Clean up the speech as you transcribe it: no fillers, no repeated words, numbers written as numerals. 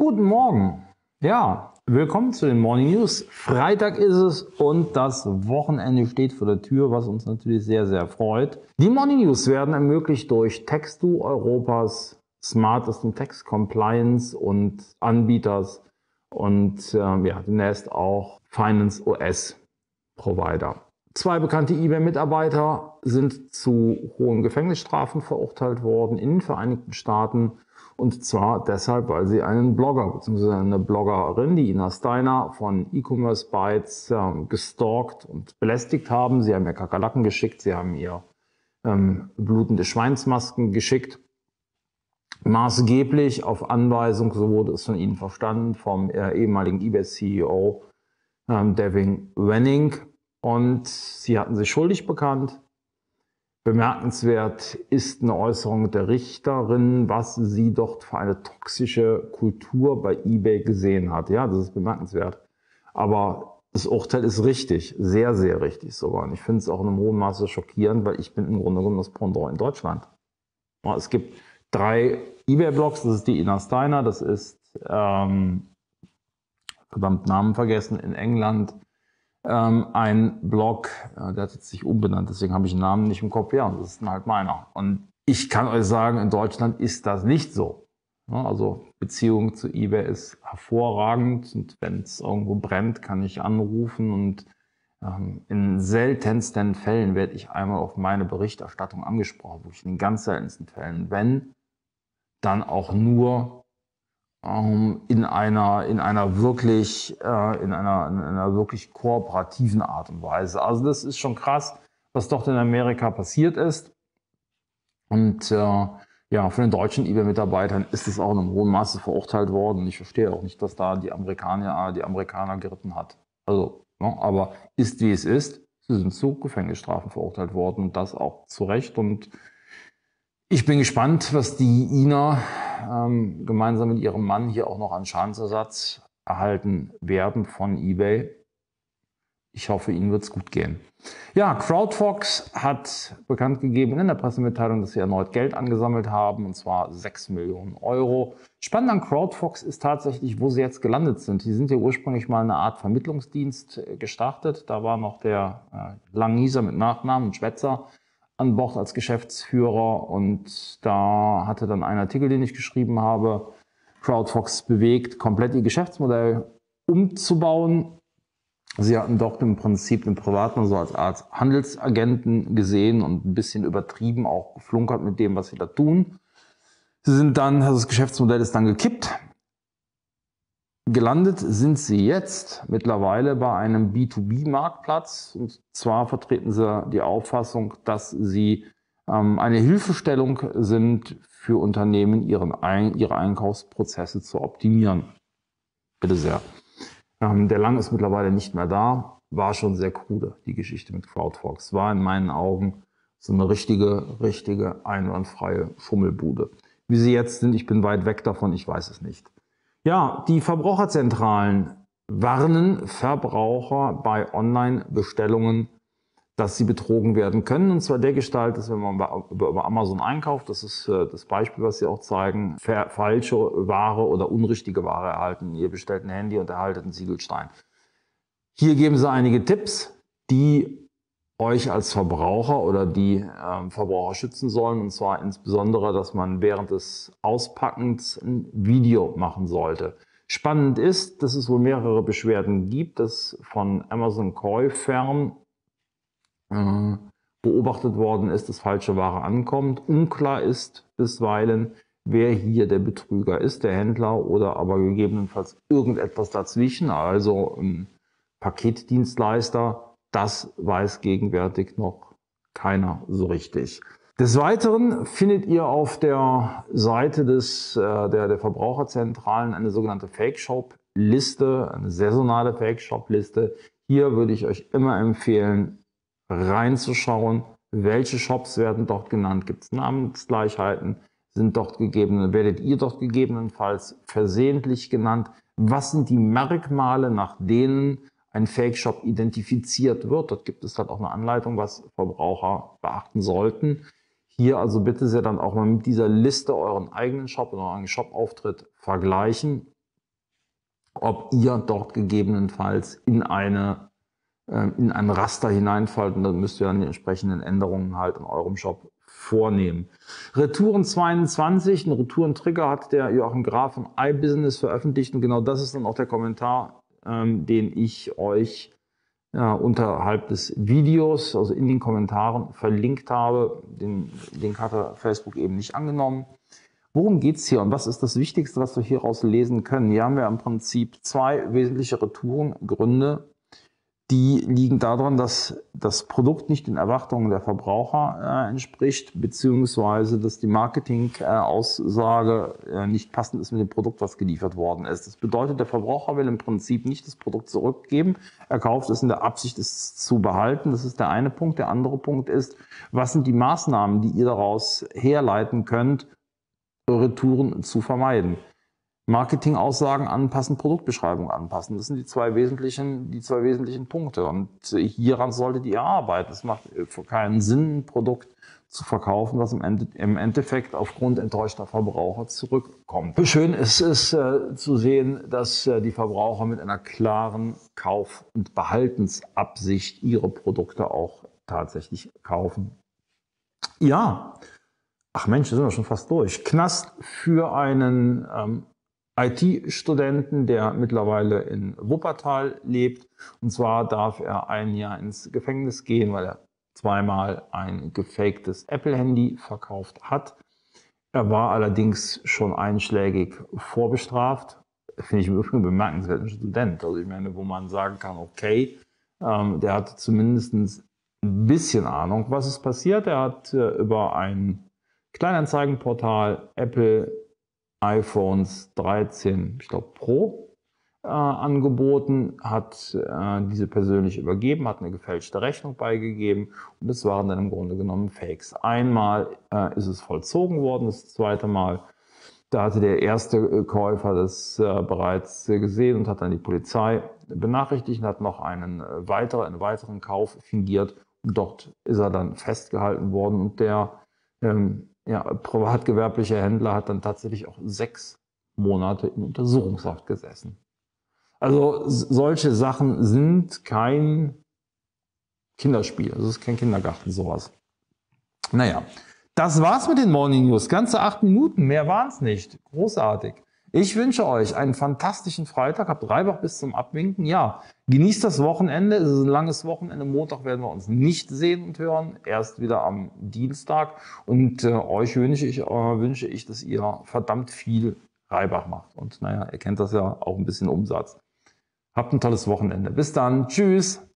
Guten Morgen. Ja, willkommen zu den Morning News. Freitag ist es und das Wochenende steht vor der Tür, was uns natürlich sehr, sehr freut. Die Morning News werden ermöglicht durch Textu, Europas smartesten Text Compliance und Anbieters und demnächst auch Finance OS Provider. 2 bekannte eBay-Mitarbeiter sind zu hohen Gefängnisstrafen verurteilt worden in den Vereinigten Staaten. Und zwar deshalb, weil sie einen Blogger bzw. eine Bloggerin, die Ina Steiner von E-Commerce Bytes, gestalkt und belästigt haben. Sie haben ihr Kakerlaken geschickt, sie haben ihr blutende Schweinsmasken geschickt. Maßgeblich auf Anweisung, so wurde es von ihnen verstanden, vom ehemaligen eBay-CEO Devin Wenning. Und sie hatten sich schuldig bekannt. Bemerkenswert ist eine Äußerung der Richterin, was sie dort für eine toxische Kultur bei eBay gesehen hat. Ja, das ist bemerkenswert. Aber das Urteil ist richtig, sehr, sehr richtig sogar. Und ich finde es auch in einem hohen Maße schockierend, weil ich bin im Grunde genommen das Pendant in Deutschland. Ja, es gibt 3 eBay-Blogs, das ist die Ina Steiner, das ist, verdammt Namen vergessen, in England. Ein Blog, der hat jetzt sich umbenannt, deswegen habe ich den Namen nicht im Kopf. Ja, das ist halt meiner. Und ich kann euch sagen, in Deutschland ist das nicht so. Ja, also Beziehung zu eBay ist hervorragend und wenn es irgendwo brennt, kann ich anrufen und in seltensten Fällen werde ich einmal auf meine Berichterstattung angesprochen, wirklich in den ganz seltensten Fällen. Wenn, dann auch nur in einer wirklich kooperativen Art und Weise. Also das ist schon krass, was dort in Amerika passiert ist. Und von den deutschen eBay-Mitarbeitern ist es auch in einem hohen Maße verurteilt worden. Ich verstehe auch nicht, dass da die Amerikaner geritten hat. Also, aber ist wie es ist. Sie sind zu Gefängnisstrafen verurteilt worden und das auch zu Recht. Und ich bin gespannt, was die Ina gemeinsam mit ihrem Mann hier auch noch an Schadensersatz erhalten werden von eBay. Ich hoffe, ihnen wird es gut gehen. Ja, CrowdFox hat bekannt gegeben in der Pressemitteilung, dass sie erneut Geld angesammelt haben, und zwar 6 Millionen Euro. Spannend an CrowdFox ist tatsächlich, wo sie jetzt gelandet sind. Die sind ja ursprünglich mal eine Art Vermittlungsdienst gestartet. Da war noch der Langnieser mit Nachnamen und Schwätzer an Bord als Geschäftsführer, und da hatte dann ein Artikel, den ich geschrieben habe, CrowdFox bewegt, komplett ihr Geschäftsmodell umzubauen. Sie hatten dort im Prinzip den Privaten so als Art Handelsagenten gesehen und ein bisschen übertrieben auch geflunkert mit dem, was sie da tun. Das Geschäftsmodell ist dann gekippt. Gelandet sind sie jetzt mittlerweile bei einem B2B-Marktplatz. Und zwar vertreten sie die Auffassung, dass sie eine Hilfestellung sind für Unternehmen, ihre Einkaufsprozesse zu optimieren. Bitte sehr. Der Lang ist mittlerweile nicht mehr da. War schon sehr krude, die Geschichte mit CrowdFox. War in meinen Augen so eine richtige einwandfreie Schummelbude. Wie sie jetzt sind, ich bin weit weg davon, ich weiß es nicht. Ja, die Verbraucherzentralen warnen Verbraucher bei Online-Bestellungen, dass sie betrogen werden können. Und zwar dergestalt, dass wenn man über Amazon einkauft, das ist das Beispiel, was sie auch zeigen, falsche Ware oder unrichtige Ware erhalten. Ihr bestellt ein Handy und erhaltet einen Ziegelstein. Hier geben sie einige Tipps, die euch als Verbraucher oder die Verbraucher schützen sollen. Und zwar insbesondere, dass man während des Auspackens ein Video machen sollte. Spannend ist, dass es wohl mehrere Beschwerden gibt, dass von Amazon-Käufern beobachtet worden ist, dass falsche Ware ankommt. Unklar ist bisweilen, wer hier der Betrüger ist, der Händler oder aber gegebenenfalls irgendetwas dazwischen, also ein Paketdienstleister. Das weiß gegenwärtig noch keiner so richtig. Des Weiteren findet ihr auf der Seite der Verbraucherzentralen eine sogenannte Fake-Shop-Liste, eine saisonale Fake-Shop-Liste. Hier würde ich euch immer empfehlen, reinzuschauen, welche Shops werden dort genannt, gibt es Namensgleichheiten, werdet ihr dort gegebenenfalls versehentlich genannt, was sind die Merkmale, nach denen ein Fake-Shop identifiziert wird. Dort gibt es halt auch eine Anleitung, was Verbraucher beachten sollten. Hier also bitte sehr dann auch mal mit dieser Liste euren eigenen Shop oder euren Shop-Auftritt vergleichen. ob ihr dort gegebenenfalls in ein Raster hineinfallt, und dann müsst ihr dann die entsprechenden Änderungen halt in eurem Shop vornehmen. Retouren 22, einen Retourentrigger hat der Joachim Graf von iBusiness veröffentlicht, und genau das ist dann auch der Kommentar, den ich euch unterhalb des Videos, also in den Kommentaren verlinkt habe. Den Link hatte Facebook eben nicht angenommen. Worum geht es hier und was ist das Wichtigste, was wir hieraus lesen können? Hier haben wir im Prinzip zwei wesentliche Retourengründe. Die liegen daran, dass das Produkt nicht den Erwartungen der Verbraucher entspricht, beziehungsweise dass die Marketing-Aussage nicht passend ist mit dem Produkt, was geliefert worden ist. Das bedeutet, der Verbraucher will im Prinzip nicht das Produkt zurückgeben. Er kauft es in der Absicht, es zu behalten. Das ist der eine Punkt. Der andere Punkt ist, was sind die Maßnahmen, die ihr daraus herleiten könnt, Retouren zu vermeiden? Marketingaussagen anpassen, Produktbeschreibung anpassen. Das sind die zwei wesentlichen Punkte. Und hieran solltet ihr arbeiten. Es macht keinen Sinn, ein Produkt zu verkaufen, was im Endeffekt aufgrund enttäuschter Verbraucher zurückkommt. Schön ist es zu sehen, dass die Verbraucher mit einer klaren Kauf- und Behaltensabsicht ihre Produkte auch tatsächlich kaufen. Ja, ach Mensch, da sind wir schon fast durch. Knast für einen IT-Studenten, der mittlerweile in Wuppertal lebt. Und zwar darf er ein Jahr ins Gefängnis gehen, weil er zweimal ein gefaktes Apple-Handy verkauft hat. Er war allerdings schon einschlägig vorbestraft. Finde ich im Übrigen bemerkenswert, ein Student. Also ich meine, wo man sagen kann, okay, der hat zumindest ein bisschen Ahnung, was ist passiert. Er hat über ein Kleinanzeigenportal Apple iPhones 13, ich glaube Pro, angeboten, hat diese persönlich übergeben, hat eine gefälschte Rechnung beigegeben, und das waren dann im Grunde genommen Fakes. Einmal ist es vollzogen worden, das zweite Mal, da hatte der erste Käufer das bereits gesehen und hat dann die Polizei benachrichtigt und hat noch einen weiteren Kauf fingiert, und dort ist er dann festgehalten worden, und der privatgewerblicher Händler hat dann tatsächlich auch 6 Monate in Untersuchungshaft gesessen. Also solche Sachen sind kein Kinderspiel, also es ist kein Kindergarten, sowas. Naja, das war's mit den Morning News. Ganze 8 Minuten, mehr waren es nicht. Großartig. Ich wünsche euch einen fantastischen Freitag. Habt Reibach bis zum Abwinken. Ja, genießt das Wochenende. Es ist ein langes Wochenende. Montag werden wir uns nicht sehen und hören. Erst wieder am Dienstag. Und euch wünsche ich, dass ihr verdammt viel Reibach macht. Und naja, ihr kennt das ja, auch ein bisschen Umsatz. Habt ein tolles Wochenende. Bis dann. Tschüss.